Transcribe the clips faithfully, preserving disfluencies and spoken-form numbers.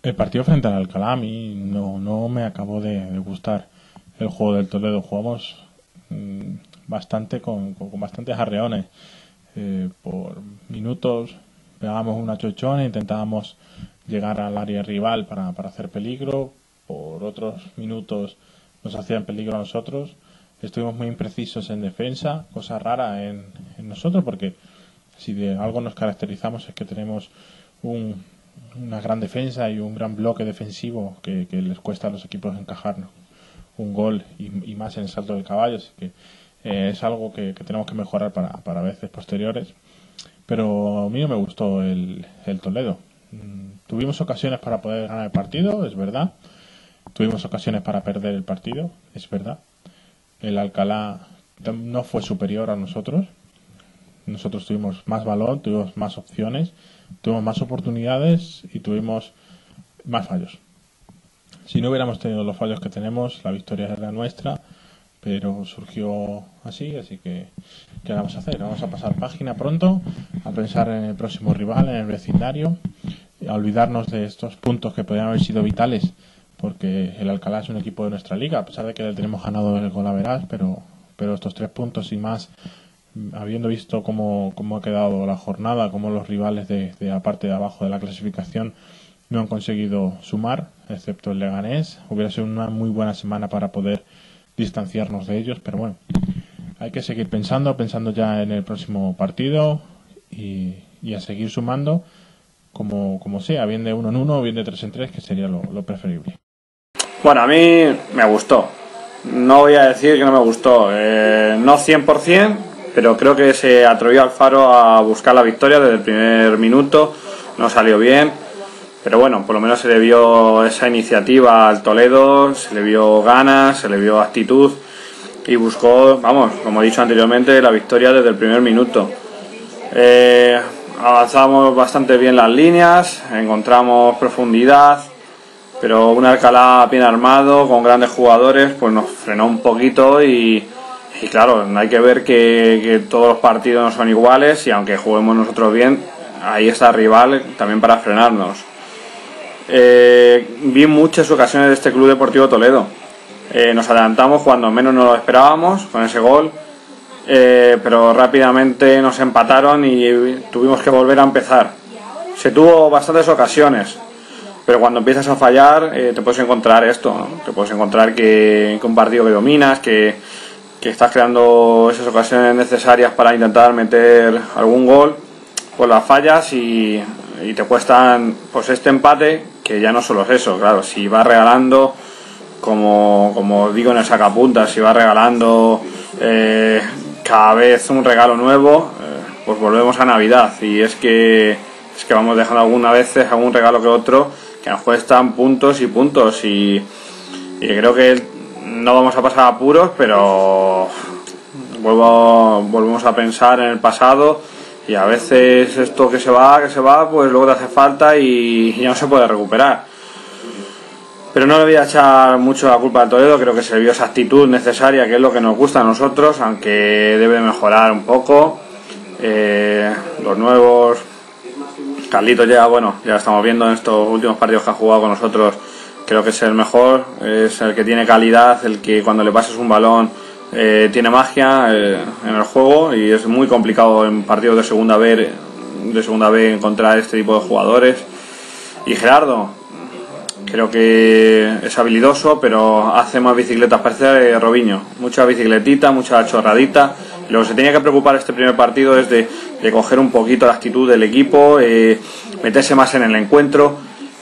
El partido frente al Alcalá a mí no, no me acabó de, de gustar el juego del Toledo. Jugamos mmm, bastante con, con, con bastantes arreones. Eh, por minutos pegábamos una chochona e intentábamos llegar al área rival para, para hacer peligro. Por otros minutos nos hacían peligro a nosotros. Estuvimos muy imprecisos en defensa, cosa rara en, en nosotros, porque si de algo nos caracterizamos es que tenemos un, una gran defensa y un gran bloque defensivo que, que les cuesta a los equipos encajar un gol y, y más en el salto del caballo, así que eh, es algo que, que tenemos que mejorar para, para veces posteriores. Pero a mí no me gustó el, el Toledo. Mm, tuvimos ocasiones para poder ganar el partido, es verdad. Tuvimos ocasiones para perder el partido, es verdad. El Alcalá no fue superior a nosotros. Nosotros tuvimos más balón, tuvimos más opciones, tuvimos más oportunidades y tuvimos más fallos. Si no hubiéramos tenido los fallos que tenemos, la victoria era nuestra, pero surgió así, así que ¿qué vamos a hacer? Vamos a pasar página pronto, a pensar en el próximo rival, en el vecindario, a olvidarnos de estos puntos que podrían haber sido vitales, porque el Alcalá es un equipo de nuestra liga, a pesar de que le tenemos ganado el Golaveras, pero, pero estos tres puntos y más, habiendo visto cómo, cómo ha quedado la jornada, cómo los rivales de, de la parte de abajo de la clasificación no han conseguido sumar, excepto el Leganés, hubiera sido una muy buena semana para poder distanciarnos de ellos, pero bueno, hay que seguir pensando, pensando ya en el próximo partido y, y a seguir sumando como, como sea, bien de uno en uno o bien de tres en tres, que sería lo, lo preferible. Bueno, a mí me gustó. No voy a decir que no me gustó. Eh, no cien por cien, pero creo que se atrevió Alfaro a buscar la victoria desde el primer minuto. No salió bien. Pero bueno, por lo menos se le vio esa iniciativa al Toledo, se le vio ganas, se le vio actitud y buscó, vamos, como he dicho anteriormente, la victoria desde el primer minuto. Eh, avanzamos bastante bien las líneas, encontramos profundidad, pero un Alcalá bien armado, con grandes jugadores, pues nos frenó un poquito y, y claro, hay que ver que, que todos los partidos no son iguales y aunque juguemos nosotros bien, ahí está el rival también para frenarnos. Eh, vi muchas ocasiones de este Club Deportivo Toledo. Eh, nos adelantamos cuando menos nos lo esperábamos con ese gol, eh, pero rápidamente nos empataron y tuvimos que volver a empezar. Se tuvo bastantes ocasiones, pero cuando empiezas a fallar eh, te puedes encontrar esto, ¿no? Te puedes encontrar que, que un partido que dominas, que, que estás creando esas ocasiones necesarias para intentar meter algún gol, pues las fallas y, y te cuestan pues este empate, que ya no solo es eso, claro, si vas regalando, como, como digo en el sacapuntas, si vas regalando eh, cada vez un regalo nuevo, eh, pues volvemos a Navidad y es que, es que vamos dejando algunas veces algún regalo que otro que nos cuestan puntos y puntos y, y creo que no vamos a pasar apuros, pero vuelvo, volvemos a pensar en el pasado y a veces esto que se va, que se va, pues luego te hace falta y ya no se puede recuperar. Pero no le voy a echar mucho la culpa al Toledo, creo que se vio esa actitud necesaria, que es lo que nos gusta a nosotros, aunque debe mejorar un poco. Eh, los nuevos, Carlitos ya, bueno, ya estamos viendo en estos últimos partidos que ha jugado con nosotros, creo que es el mejor, es el que tiene calidad, el que cuando le pases un balón Eh, tiene magia eh, en el juego y es muy complicado en partidos de segunda B de segunda B encontrar este tipo de jugadores. Y Gerardo, creo que es habilidoso, pero hace más bicicletas, parece Robinho, mucha bicicletita, mucha chorradita. Lo que se tenía que preocupar este primer partido es de, de coger un poquito la actitud del equipo, eh, meterse más en el encuentro.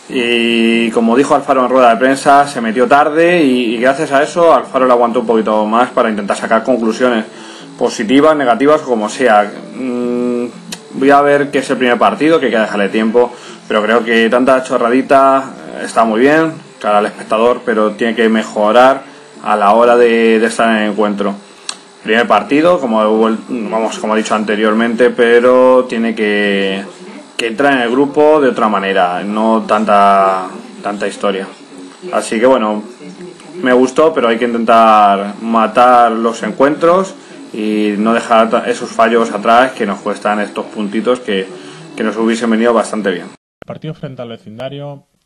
Y como dijo Alfaro en rueda de prensa, se metió tarde y, y gracias a eso Alfaro le aguantó un poquito más para intentar sacar conclusiones positivas, negativas, como sea. Mm, voy a ver qué es el primer partido, que hay que dejarle tiempo, pero creo que tanta chorradita está muy bien, cara al espectador, pero tiene que mejorar a la hora de, de estar en el encuentro. Primer partido, como, vamos, como he dicho anteriormente, pero tiene que... que entra en el grupo de otra manera, no tanta tanta historia. Así que bueno, me gustó, pero hay que intentar matar los encuentros y no dejar esos fallos atrás que nos cuestan estos puntitos que, que nos hubiesen venido bastante bien. El partido frente al vecindario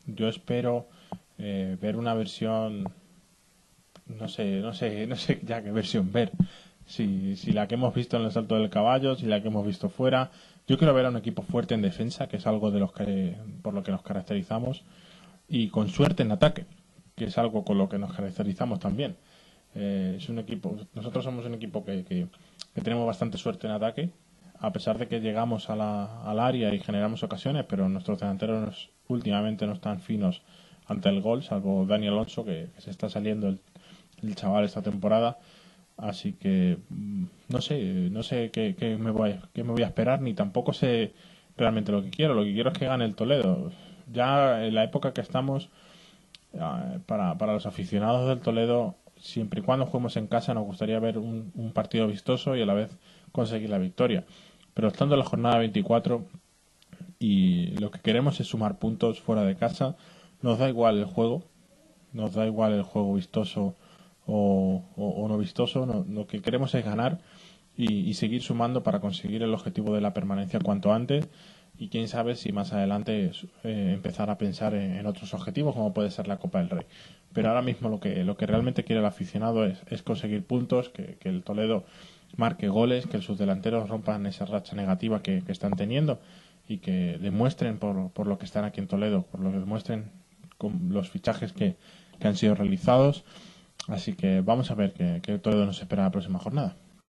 yo espero eh, ver una versión, no sé, no sé, no sé ya qué versión ver. Si, si la que hemos visto en el Salto del Caballo, si la que hemos visto fuera. Yo quiero ver a un equipo fuerte en defensa, que es algo de los que, por lo que nos caracterizamos, y con suerte en ataque, que es algo con lo que nos caracterizamos también. Eh, es un equipo, nosotros somos un equipo que, que, que tenemos bastante suerte en ataque, a pesar de que llegamos a la, al área y generamos ocasiones, pero nuestros delanteros últimamente no están finos ante el gol, salvo Dani Alonso, que, que se está saliendo el, el chaval esta temporada. Así que mm, no sé, no sé qué, qué me voy, qué me voy a esperar, ni tampoco sé realmente lo que quiero. Lo que quiero es que gane el Toledo. Ya en la época que estamos, eh, para, para los aficionados del Toledo, siempre y cuando juguemos en casa, nos gustaría ver un, un partido vistoso y a la vez conseguir la victoria. Pero estando en la jornada veinticuatro y lo que queremos es sumar puntos fuera de casa, nos da igual el juego, nos da igual el juego vistoso o, o, o no vistoso, no, lo que queremos es ganar y, y seguir sumando para conseguir el objetivo de la permanencia cuanto antes y quién sabe si más adelante eh, empezar a pensar en, en otros objetivos como puede ser la Copa del Rey. Pero ahora mismo lo que, lo que realmente quiere el aficionado es, es conseguir puntos, que, que el Toledo marque goles, que sus delanteros rompan esa racha negativa que, que están teniendo y que demuestren por, por lo que están aquí en Toledo, por lo que demuestren con los fichajes que, que han sido realizados. Así que vamos a ver qué, qué Toledo nos espera la próxima jornada.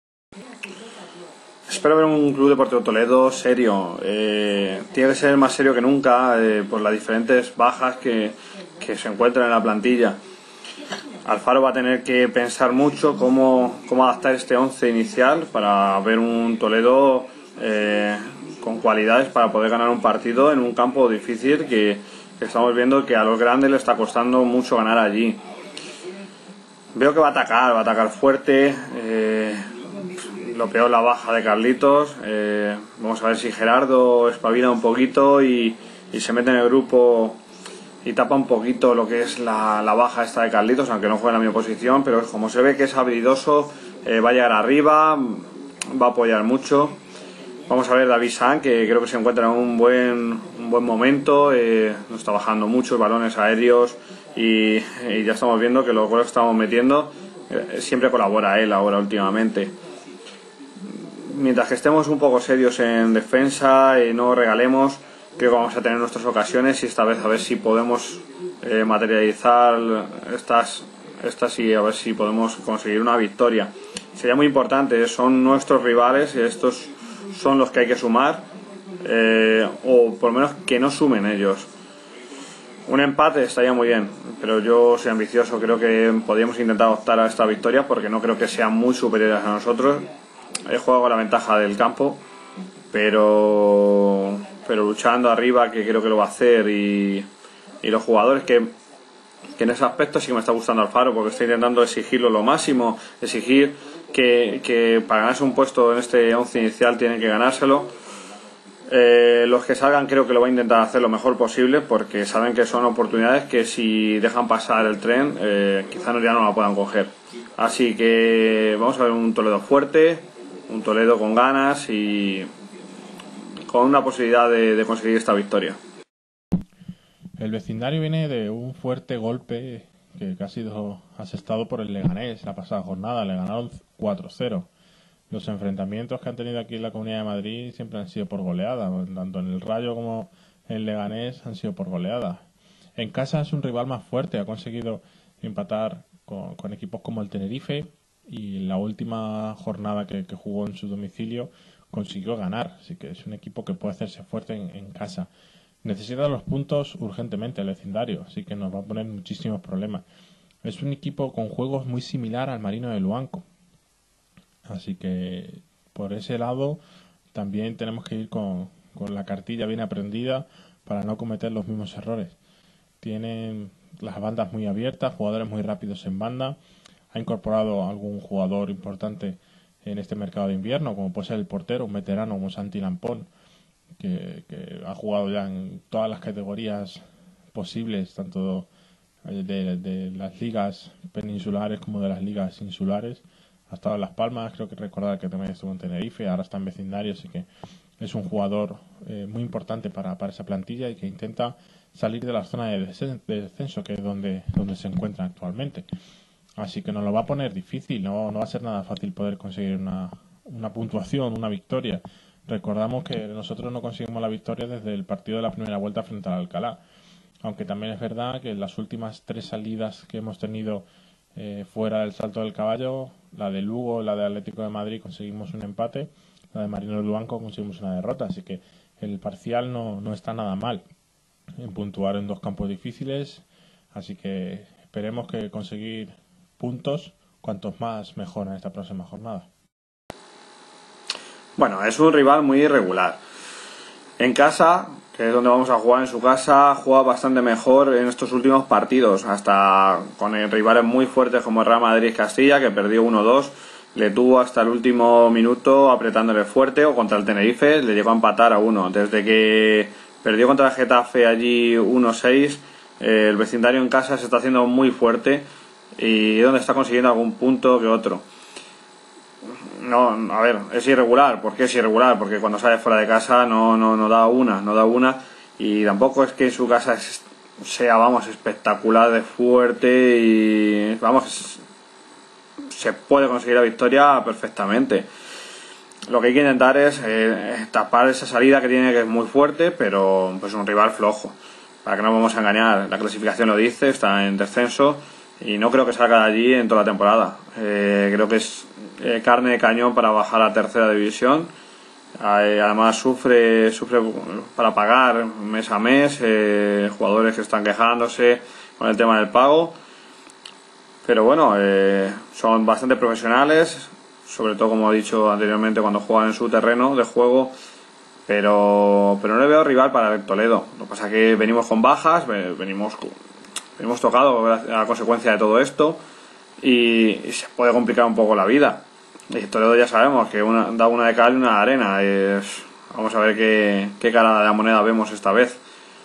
Espero ver un Club Deportivo Toledo serio. Eh, tiene que ser más serio que nunca eh, por las diferentes bajas que, que se encuentran en la plantilla. Alfaro va a tener que pensar mucho cómo, cómo adaptar este once inicial para ver un Toledo eh, con cualidades para poder ganar un partido en un campo difícil que, que estamos viendo que a los grandes le está costando mucho ganar allí. Veo que va a atacar, va a atacar fuerte. Eh, lo peor la baja de Carlitos. Eh, vamos a ver si Gerardo espabila un poquito y, y se mete en el grupo y tapa un poquito lo que es la, la baja esta de Carlitos, aunque no juega en la misma posición, pero como se ve que es habilidoso, eh, va a llegar arriba, va a apoyar mucho. Vamos a ver David San, que creo que se encuentra en un buen, un buen momento, eh, no está bajando mucho, balones aéreos y, y ya estamos viendo que los goles que estamos metiendo eh, siempre colabora él ahora últimamente. Mientras que estemos un poco serios en defensa y no regalemos, creo que vamos a tener nuestras ocasiones y esta vez a ver si podemos eh, materializar estas, estas y a ver si podemos conseguir una victoria. Sería muy importante, son nuestros rivales y estos son los que hay que sumar, eh, o por lo menos que no sumen ellos. Un empate estaría muy bien, pero yo soy ambicioso, creo que podríamos intentar optar a esta victoria porque no creo que sean muy superiores a nosotros. He jugado con la ventaja del campo, pero pero luchando arriba, que creo que lo va a hacer, y, y los jugadores que, que en ese aspecto sí que me está gustando Alfaro, porque está intentando exigirlo lo máximo, exigir que, que para ganarse un puesto en este once inicial tienen que ganárselo. Eh, los que salgan creo que lo va a intentar hacer lo mejor posible, porque saben que son oportunidades que si dejan pasar el tren eh, quizá ya no la puedan coger. Así que vamos a ver un Toledo fuerte, un Toledo con ganas y con una posibilidad de, de conseguir esta victoria. El vecindario viene de un fuerte golpe que, que ha sido asestado por el Leganés la pasada jornada. Le ganaron cuatro cero. Los enfrentamientos que han tenido aquí en la Comunidad de Madrid siempre han sido por goleada. Tanto en el Rayo como en el Leganés han sido por goleada. En casa es un rival más fuerte. Ha conseguido empatar con, con equipos como el Tenerife y en la última jornada que, que jugó en su domicilio consiguió ganar. Así que es un equipo que puede hacerse fuerte en, en casa. Necesita los puntos urgentemente el vecindario, así que nos va a poner muchísimos problemas. Es un equipo con juegos muy similar al Marino de Luanco. Así que por ese lado también tenemos que ir con, con la cartilla bien aprendida para no cometer los mismos errores. Tienen las bandas muy abiertas, jugadores muy rápidos en banda. Ha incorporado algún jugador importante en este mercado de invierno, como puede ser el portero, un veterano como Santi Lampón, que, que ha jugado ya en todas las categorías posibles, tanto de, de las ligas peninsulares como de las ligas insulares. Ha estado en Las Palmas, creo que recordar que también estuvo en Tenerife, ahora está en vecindario, así que es un jugador eh, muy importante para, para esa plantilla y que intenta salir de la zona de, desen- de descenso, que es donde, donde se encuentran actualmente. Así que nos lo va a poner difícil, no, no va a ser nada fácil poder conseguir una, una puntuación, una victoria. Recordamos que nosotros no conseguimos la victoria desde el partido de la primera vuelta frente al Alcalá, aunque también es verdad que en las últimas tres salidas que hemos tenido eh, fuera del Salto del Caballo, la de Lugo, la de Atlético de Madrid, conseguimos un empate, la de Marino del Luanco conseguimos una derrota, así que el parcial no, no está nada mal en puntuar en dos campos difíciles, así que esperemos que conseguir puntos, cuantos más mejor en esta próxima jornada. Bueno, es un rival muy irregular. En casa, que es donde vamos a jugar, en su casa, juega bastante mejor en estos últimos partidos, hasta con rivales muy fuertes como el Real Madrid-Castilla, que perdió uno dos, le tuvo hasta el último minuto apretándole fuerte, o contra el Tenerife, le llegó a empatar a uno. Desde que perdió contra el Getafe allí uno seis, eh, el vecindario en casa se está haciendo muy fuerte y donde está consiguiendo algún punto que otro. No, a ver, es irregular. ¿Por qué es irregular? Porque cuando sale fuera de casa no, no, no da una, no da una. Y tampoco es que en su casa es, sea, vamos, espectacular de fuerte y, vamos, se puede conseguir la victoria perfectamente. Lo que hay que intentar es eh, tapar esa salida que tiene, que es muy fuerte, pero pues un rival flojo. Para que no vamos a engañar, la clasificación lo dice, está en descenso y no creo que salga de allí en toda la temporada. Eh, creo que es eh, carne de cañón para bajar a tercera división. Eh, además sufre sufre para pagar mes a mes, eh, jugadores que están quejándose con el tema del pago. Pero bueno, eh, son bastante profesionales, sobre todo como he dicho anteriormente cuando juegan en su terreno de juego. Pero, pero no le veo rival para el Toledo. Lo que pasa es que venimos con bajas, venimos, venimos tocados a consecuencia de todo esto y, y se puede complicar un poco la vida. Y el Toledo ya sabemos que una, da una de cal y una de arena. Es, vamos a ver qué, qué cara de la moneda vemos esta vez.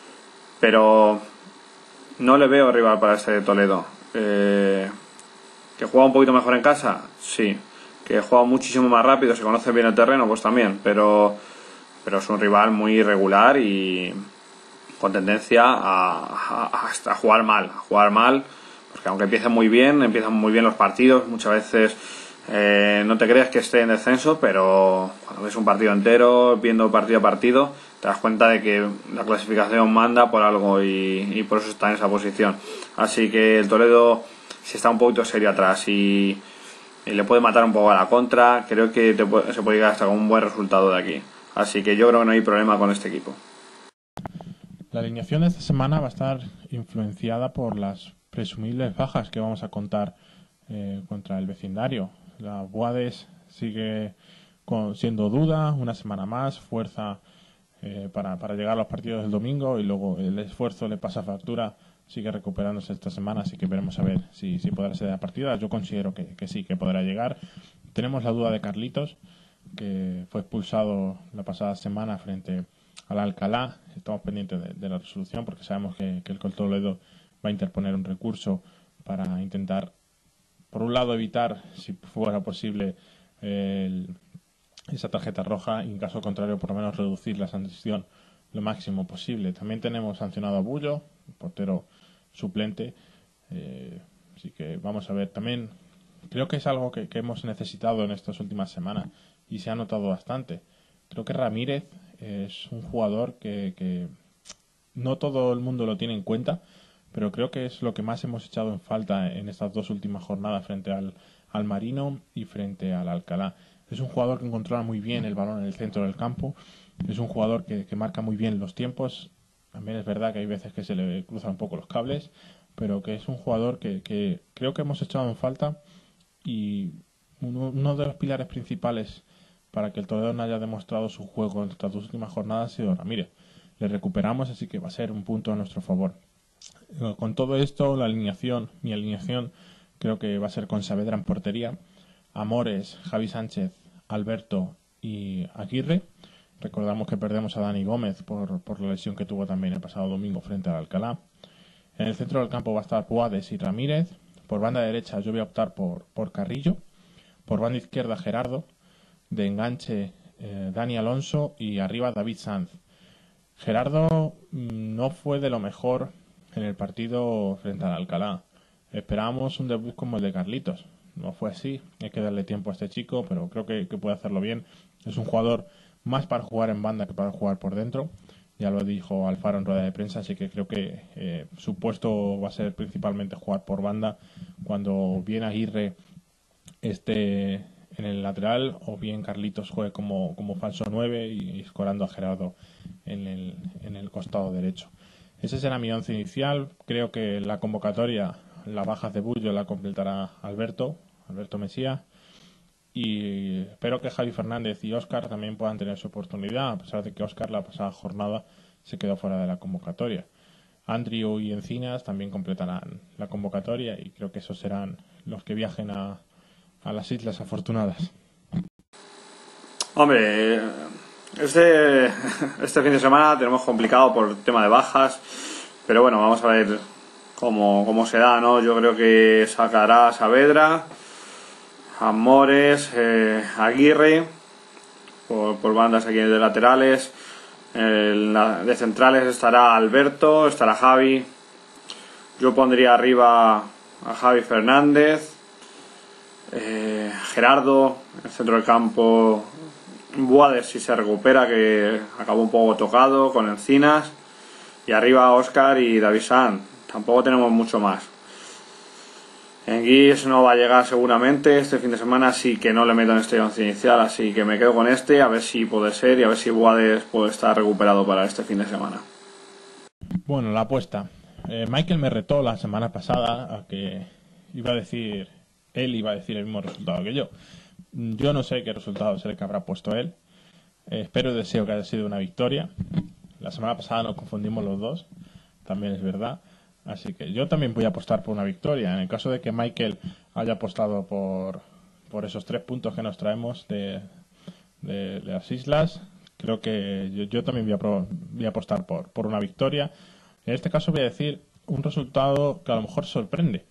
Pero no le veo rival para este Toledo. Eh, ¿Que juega un poquito mejor en casa? Sí. ¿Que juega muchísimo más rápido, se conoce bien el terreno? Pues también. Pero... pero es un rival muy irregular y con tendencia a, a, a jugar mal, a jugar mal, porque aunque empieza muy bien, empiezan muy bien los partidos, muchas veces eh, no te crees que esté en descenso, pero cuando ves un partido entero, viendo partido a partido, te das cuenta de que la clasificación manda por algo y, y por eso está en esa posición. Así que el Toledo, si está un poquito serio atrás y, y le puede matar un poco a la contra, creo que te puede, se puede llegar hasta con un buen resultado de aquí. Así que yo creo que no hay problema con este equipo. La alineación de esta semana va a estar influenciada por las presumibles bajas que vamos a contar eh, contra el vecindario. La Buades sigue con, siendo duda, una semana más, fuerza eh, para, para llegar a los partidos del domingo y luego el esfuerzo le pasa factura, sigue recuperándose esta semana, así que veremos a ver si, si podrá ser de la partida. Yo considero que, que sí, que podrá llegar. Tenemos la duda de Carlitos, que fue expulsado la pasada semana frente al Alcalá. Estamos pendientes de, de la resolución porque sabemos que, que el Toledo va a interponer un recurso para intentar, por un lado, evitar, si fuera posible, el, esa tarjeta roja y en caso contrario, por lo menos reducir la sanción lo máximo posible. También tenemos sancionado a Bullo, portero suplente. Eh, así que vamos a ver. También creo que es algo que, que hemos necesitado en estas últimas semanas y se ha notado bastante. Creo que Ramírez es un jugador que, que no todo el mundo lo tiene en cuenta, pero creo que es lo que más hemos echado en falta en estas dos últimas jornadas frente al, al Marino y frente al Alcalá. Es un jugador que controla muy bien el balón en el centro del campo, es un jugador que, que marca muy bien los tiempos. También es verdad que hay veces que se le cruzan un poco los cables, pero que es un jugador que, que creo que hemos echado en falta y uno, uno de los pilares principales para que el Toledo no haya demostrado su juego en estas dos últimas jornadas ha sido Ramírez. Le recuperamos, así que va a ser un punto a nuestro favor. Con todo esto, la alineación, mi alineación, creo que va a ser con Saavedra en portería, Amores, Javi Sánchez, Alberto y Aguirre. Recordamos que perdemos a Dani Gómez por, por la lesión que tuvo también el pasado domingo frente al Alcalá. En el centro del campo va a estar Puades y Ramírez. Por banda derecha yo voy a optar por, por Carrillo. Por banda izquierda Gerardo. De enganche eh, Dani Alonso y arriba David Sanz. Gerardo no fue de lo mejor en el partido frente al Alcalá. Esperábamos un debut como el de Carlitos. No fue así. Hay que darle tiempo a este chico, pero creo que, que puede hacerlo bien. Es un jugador más para jugar en banda que para jugar por dentro. Ya lo dijo Alfaro en rueda de prensa, así que creo que eh, su puesto va a ser principalmente jugar por banda cuando bien Aguirre esté en el lateral o bien Carlitos juegue como, como falso nueve y escorando a Gerardo en el, en el costado derecho. Ese será mi once inicial. Creo que la convocatoria, la baja de Bullo la completará Alberto, Alberto Mesía, y espero que Javi Fernández y Óscar también puedan tener su oportunidad, a pesar de que Óscar la pasada jornada se quedó fuera de la convocatoria. Andrew y Encinas también completarán la convocatoria y creo que esos serán los que viajen a, a las Islas Afortunadas. Hombre, este, este fin de semana tenemos complicado por el tema de bajas, pero bueno, vamos a ver cómo, cómo se da, ¿no? Yo creo que sacará a Saavedra, Amores, eh, Aguirre, por, por bandas aquí de laterales. En la, de centrales estará Alberto, estará Javi. Yo pondría arriba a Javi Fernández, eh, Gerardo, en el centro del campo, Boades si se recupera, que acabó un poco tocado, con Encinas, y arriba Óscar y David Sanz. Tampoco tenemos mucho más. En Guis no va a llegar seguramente este fin de semana, así que no le meto en este once inicial, así que me quedo con este, a ver si puede ser y a ver si Boades puede estar recuperado para este fin de semana. Bueno, la apuesta. Eh, Michael me retó la semana pasada a que iba a decir, él iba a decir el mismo resultado que yo. Yo no sé qué resultado es el que habrá puesto él. Eh, espero y deseo que haya sido una victoria. La semana pasada nos confundimos los dos, también es verdad. Así que yo también voy a apostar por una victoria. En el caso de que Michael haya apostado por, por esos tres puntos que nos traemos de, de, de las islas, creo que yo, yo también voy a, pro, voy a apostar por, por una victoria. En este caso voy a decir un resultado que a lo mejor sorprende,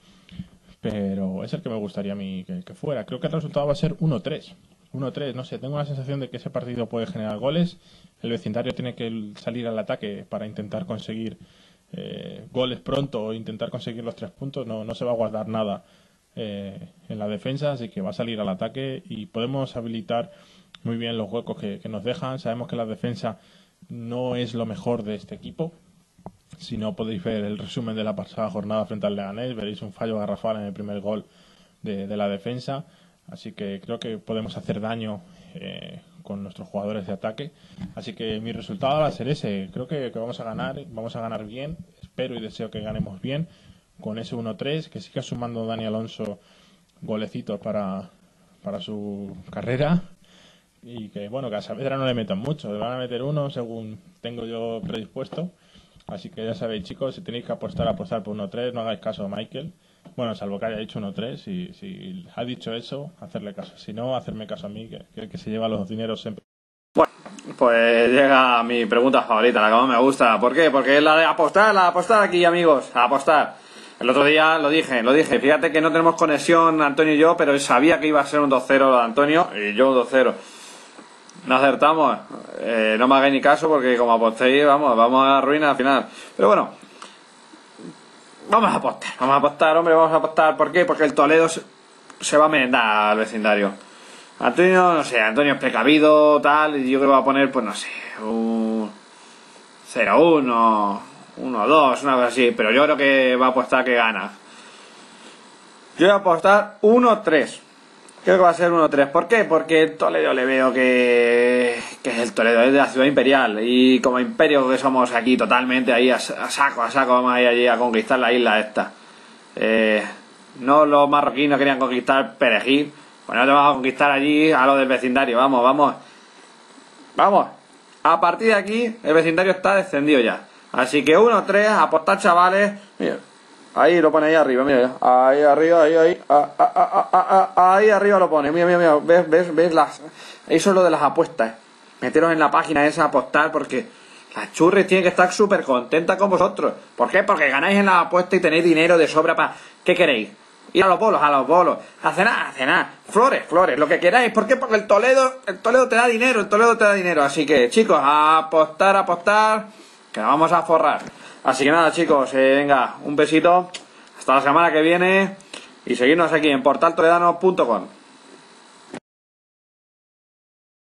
pero es el que me gustaría a mí que, que fuera. Creo que el resultado va a ser uno tres. uno tres, no sé, tengo la sensación de que ese partido puede generar goles. El vecindario tiene que salir al ataque para intentar conseguir Eh, goles pronto o intentar conseguir los tres puntos. No, no se va a guardar nada eh, en la defensa, así que va a salir al ataque y podemos habilitar muy bien los huecos que, que nos dejan. Sabemos que la defensa no es lo mejor de este equipo. Si no podéis ver el resumen de la pasada jornada frente al Leganés, veréis un fallo garrafal en el primer gol de, de la defensa, así que creo que podemos hacer daño eh, con nuestros jugadores de ataque, así que mi resultado va a ser ese. Creo que, que vamos a ganar, vamos a ganar bien, espero y deseo que ganemos bien con ese uno tres, que siga sumando Dani Alonso golecitos para, para su carrera y que bueno, que a Saavedra no le metan mucho, le van a meter uno según tengo yo predispuesto, así que ya sabéis, chicos, si tenéis que apostar, apostar por uno tres, no hagáis caso a Michael. Bueno, salvo que haya dicho uno tres, y si ha dicho eso, hacerle caso. Si no, hacerme caso a mí, que, que el que se lleva los dineros siempre. Bueno, pues llega mi pregunta favorita, la que más me gusta. ¿Por qué? Porque es la de apostar, la de apostar aquí, amigos, a apostar. El otro día lo dije, lo dije. Fíjate que no tenemos conexión, Antonio y yo, pero sabía que iba a ser un dos cero de Antonio y yo un dos cero. No acertamos. Eh, no me hagáis ni caso porque como apostéis, vamos, vamos a la ruina al final. Pero bueno, vamos a apostar, vamos a apostar, hombre, vamos a apostar. ¿Por qué? Porque el Toledo se, se va a merendar al vecindario. Antonio, no sé, Antonio es precavido, tal, y yo creo que va a poner, pues no sé, un cero uno, uno dos, una cosa así, pero yo creo que va a apostar que gana. Yo voy a apostar uno tres. Creo que va a ser uno tres. ¿Por qué? Porque el Toledo le veo que, que es el Toledo, es de la ciudad imperial. Y como imperio que somos aquí totalmente ahí a, a saco, a saco, vamos a ir allí a conquistar la isla esta. Eh, no los marroquíes querían conquistar Perejil. Bueno, te vamos a conquistar allí a lo del vecindario. Vamos, vamos. Vamos. A partir de aquí, el vecindario está descendido ya. Así que uno tres, apostar, chavales. Mira. Ahí lo pone ahí arriba, mira, ahí arriba, ahí, ahí, ah, ah, ah, ah, ah, ahí arriba lo pone, mira, mira, mira, ves, ves, ves las, eso es lo de las apuestas, meteros en la página esa a apostar porque las churris tienen que estar súper contentas con vosotros. ¿Por qué? Porque ganáis en las apuestas y tenéis dinero de sobra para, ¿qué queréis? Ir a los bolos, a los bolos, a cenar, a cenar, flores, flores, lo que queráis. ¿Por qué? Porque el Toledo, el Toledo te da dinero, el Toledo te da dinero, así que chicos, a apostar, a apostar. que la vamos a forrar. Así que nada, chicos, eh, venga, un besito, hasta la semana que viene y seguirnos aquí en portal toledano punto com.